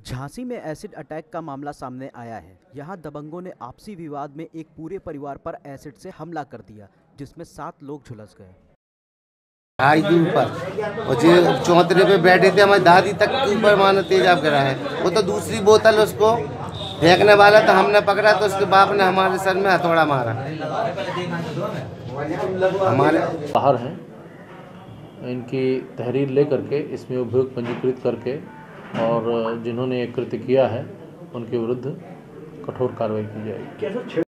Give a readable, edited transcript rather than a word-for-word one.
झांसी में acid attack का मामला सामने आया है। यहां दबंगों ने आपसी विवाद में एक पूरे परिवार पर एसिड से हमला कर दिया, जिसमें 7 लोग झुलस गए। ढाई के ऊपर और जो चौंतरे पे बैठे थे हमारी दादी तक के ऊपर मानो तेजाब गिरा है। वो तो दूसरी बोतल उसको फेंकने वाला था, हमने पकड़ा तो उसके बाप ने हमारे सर में हथौड़ा मारा। हमारे बाहर हैं, इनकी तहरीर ले करके इसमें अभियोग पंजीकृत करके और जिन्होंने ये कृत्य किया है उनके विरुद्ध कठोर कार्रवाई की जाएगी।